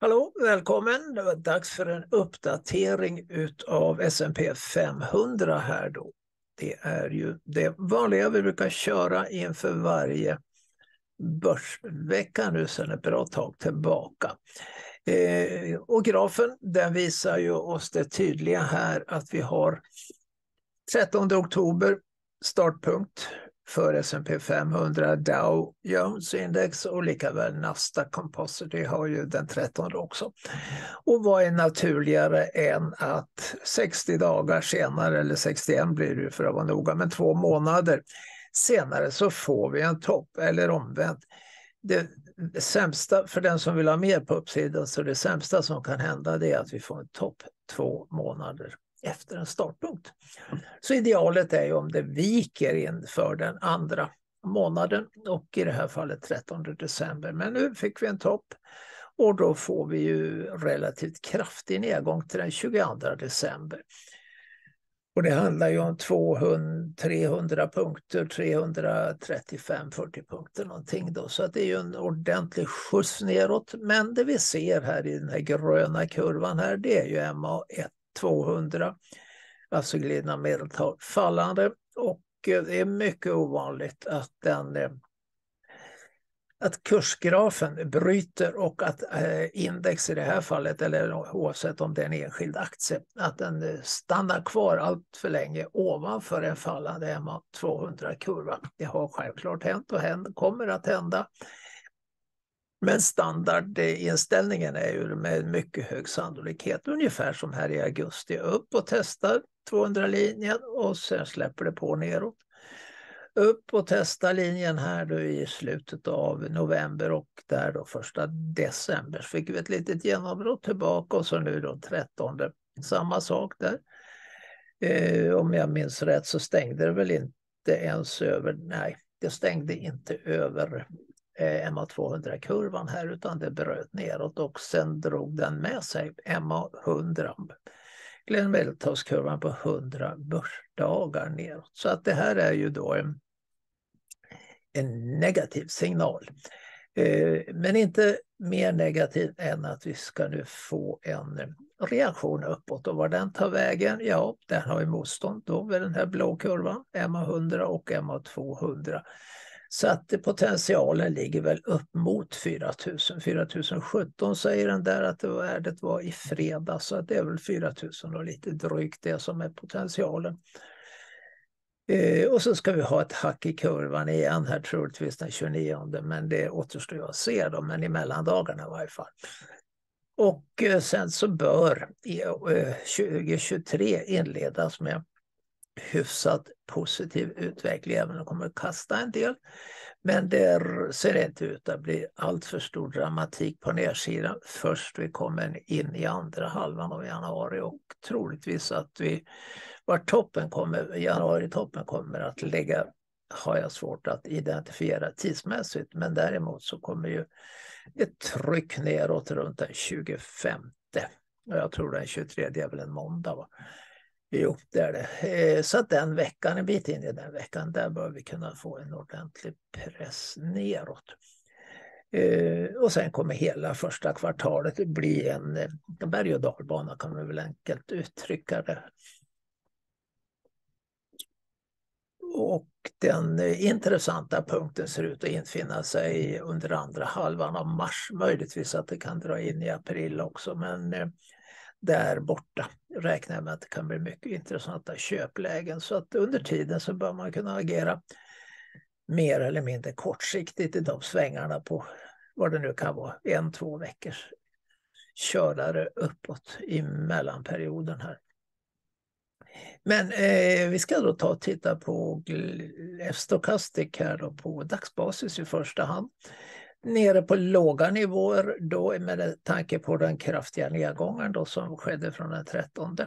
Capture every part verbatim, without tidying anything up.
Hallå, välkommen. Det var dags för en uppdatering utav S and P femhundra här då. Det är ju det vanliga vi brukar köra inför varje börsvecka nu sedan ett bra tag tillbaka. Eh, och grafen den visar ju oss det tydliga här att vi har trettonde oktober startpunkt för S and P femhundra, Dow Jones Index och likaväl Nasdaq Composite. Det har ju den trettonde också. Och vad är naturligare än att sextio dagar senare, eller sextioen blir det för att vara noga, men två månader senare så får vi en topp, eller omvänt. Det sämsta för den som vill ha mer på uppsidan, så det sämsta som kan hända det är att vi får en topp två månader efter en startpunkt. Så idealet är ju om det viker in för den andra månaden och i det här fallet trettonde december. Men nu fick vi en topp och då får vi ju relativt kraftig nedgång till den tjugoandra december. Och det handlar ju om tvåhundra, trehundra punkter, trehundratrettiofem till fyrtio punkter någonting då. Så att det är ju en ordentlig skjuts neråt. Men det vi ser här i den här gröna kurvan här, det är ju M A ett tvåhundra. Alltså glidna medeltal fallande, och det är mycket ovanligt att den att kursgrafen bryter och att index i det här fallet, eller oavsett om det är en enskild aktie, att den stannar kvar allt för länge ovanför en fallande M A tvåhundra-kurva. Det har självklart hänt och hänt, kommer att hända. Men standardinställningen är ju med mycket hög sannolikhet, ungefär som här i augusti, upp och testar tvåhundra-linjen och sen släpper det på neråt. Upp och testa linjen här då i slutet av november, och där då första december fick vi ett litet genombrott tillbaka, och så nu då trettonde. Samma sak där. Eh, om jag minns rätt så stängde det väl inte ens över, nej det stängde inte över M A tvåhundra-kurvan här, utan det bröt neråt och sen drog den med sig M A hundra. Medeltalskurvan på hundra börsdagar neråt. Så att det här är ju då en, en negativ signal. Eh, men inte mer negativ än att vi ska nu få en reaktion uppåt. Och var den tar vägen, ja, den har ju motstånd då vid den här blå kurvan, M A hundra och M A tvåhundra. Så att potentialen ligger väl upp mot fyra tusen. fyra tusen sjutton säger den där att det värdet var i fredag, så att det är väl fyra tusen och lite drygt det som är potentialen. Eh, och så ska vi ha ett hack i kurvan igen här troligtvis den tjugonionde, men det återstår ju att se då, men i mellandagarna i varje fall. Och eh, sen så bör eh, tjugohundratjugotre inledas med hyfsat positiv utveckling, även om det kommer att kasta en del. Men det ser inte ut att bli allt för stor dramatik på nedsidan. Först vi kommer in i andra halvan av januari, och troligtvis att vi var toppen kommer, januari-toppen kommer att lägga, har jag svårt att identifiera tidsmässigt, men däremot så kommer ju ett tryck neråt runt den tjugofemte. Och jag tror den tjugotredje är väl en måndag, va? Jo, det är det. Så att den veckan, en bit in i den veckan, där bör vi kunna få en ordentlig press neråt. Och sen kommer hela första kvartalet bli en, en berg- och dalbana, kan man väl enkelt uttrycka det. Och den intressanta punkten ser ut att infinna sig under andra halvan av mars. Möjligtvis att det kan dra in i april också, men där borta räknar jag med att det kan bli mycket intressanta köplägen. Så att under tiden så bör man kunna agera mer eller mindre kortsiktigt i de svängarna på vad det nu kan vara, en, två veckors körare uppåt i mellanperioden här. Men eh, vi ska då ta och titta på F-Stochastic här då på dagsbasis i första hand. Nere på låga nivåer då, med tanke på den kraftiga nedgången då som skedde från den trettonde.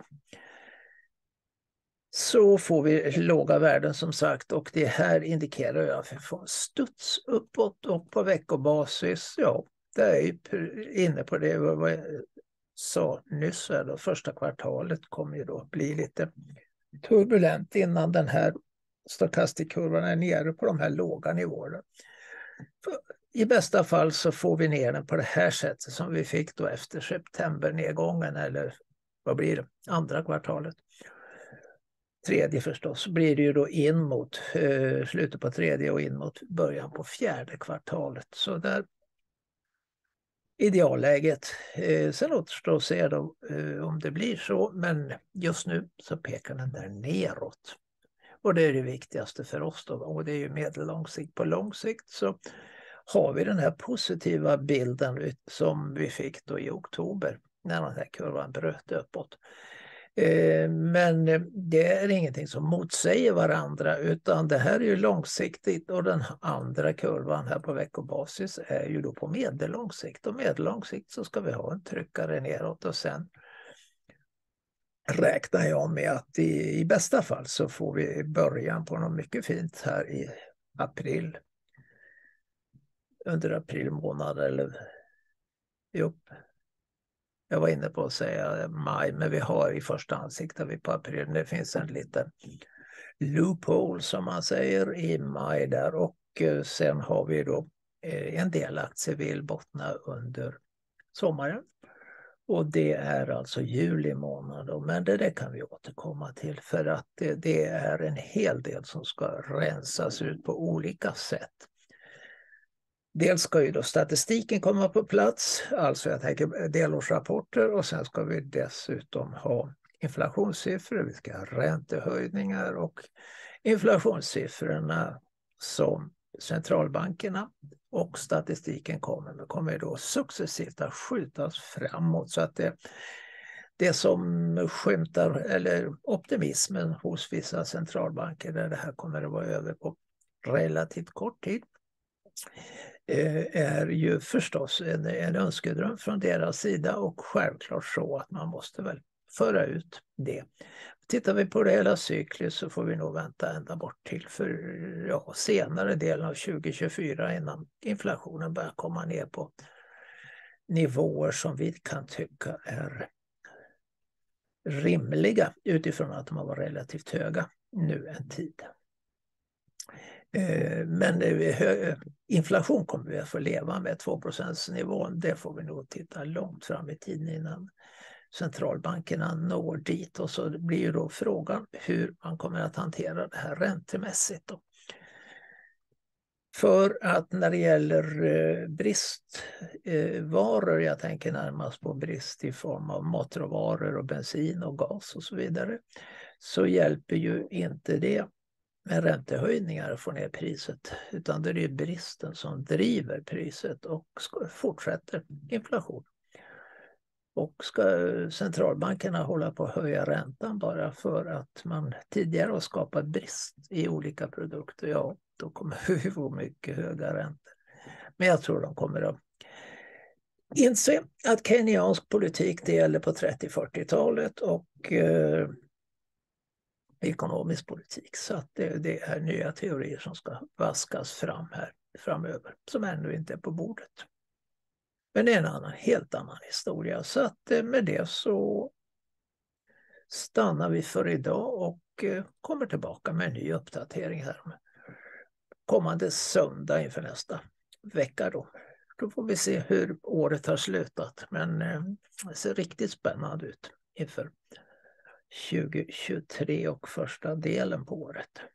Så får vi låga värden som sagt, och det här indikerar ju att vi får en studs uppåt, och på veckobasis, ja, det är inne på det vad jag sa nyss här då, första kvartalet kommer ju då bli lite turbulent innan den här stokastikkurvan är nere på de här låga nivåerna. i bästa fall så får vi ner den på det här sättet som vi fick då efter septembernedgången, eller vad blir det, andra kvartalet. Tredje förstås blir det ju då in mot eh, slutet på tredje och in mot början på fjärde kvartalet. Så där idealläget. Eh, sen återstår att se då, eh, om det blir så, men just nu så pekar den där neråt. Och det är det viktigaste för oss då, och det är ju medellång sikt. På lång sikt så har vi den här positiva bilden som vi fick då i oktober när den här kurvan bröt uppåt. Eh, men det är ingenting som motsäger varandra, utan det här är ju långsiktigt, och den andra kurvan här på veckobasis är ju då på medellång sikt. Och medellång sikt så ska vi ha en tryckare neråt, och sen räknar jag med att i, i bästa fall så får vi början på något mycket fint här i april. Under april månad eller jo. Jag var inne på att säga maj, men vi har i första hand siktar vi på april. Det finns en liten loophole som man säger i maj där, och sen har vi då en del aktier vill bottna under sommaren. Och det är alltså juli månad, men det, det kan vi återkomma till, för att det, det är en hel del som ska rensas ut på olika sätt. Dels ska ju då statistiken komma på plats, alltså jag tänker delårsrapporter, och sen ska vi dessutom ha inflationssiffror, vi ska ha räntehöjningar och inflationssiffrorna som centralbankerna och statistiken kommer med kommer då successivt att skjutas framåt, så att det, det som skymtar, eller optimismen hos vissa centralbanker där det här kommer att vara över på relativt kort tid, är ju förstås en, en önskedröm från deras sida, och självklart så att man måste väl föra ut det. Tittar vi på det hela cykliskt så får vi nog vänta ända bort till för ja, senare delen av tjugo tjugofyra innan inflationen börjar komma ner på nivåer som vi kan tycka är rimliga utifrån att de har varit relativt höga nu en tid. Men inflation kommer vi att få leva med, två procent nivån. Det får vi nog titta långt fram i tiden innan centralbankerna når dit. Och så blir ju då frågan hur man kommer att hantera det här räntemässigt då. För att när det gäller bristvaror, jag tänker närmast på brist i form av matråvaror och bensin och gas och så vidare, så hjälper ju inte det med räntehöjningar att få ner priset, utan det är ju bristen som driver priset och fortsätter inflation. Och ska centralbankerna hålla på att höja räntan bara för att man tidigare har skapat brist i olika produkter, ja, då kommer vi få mycket höga räntor. Men jag tror de kommer att inse att kenyansk politik det gäller på trettio-fyrtiotalet och eh, ekonomisk politik. Så att det, det är nya teorier som ska vaskas fram här framöver, som ännu inte är på bordet. Men det är en annan, helt annan historia. Så att med det så stannar vi för idag och kommer tillbaka med en ny uppdatering här kommande söndag inför nästa vecka då. Då får vi se hur året har slutat, men det ser riktigt spännande ut inför tjugo tjugotre och första delen på året.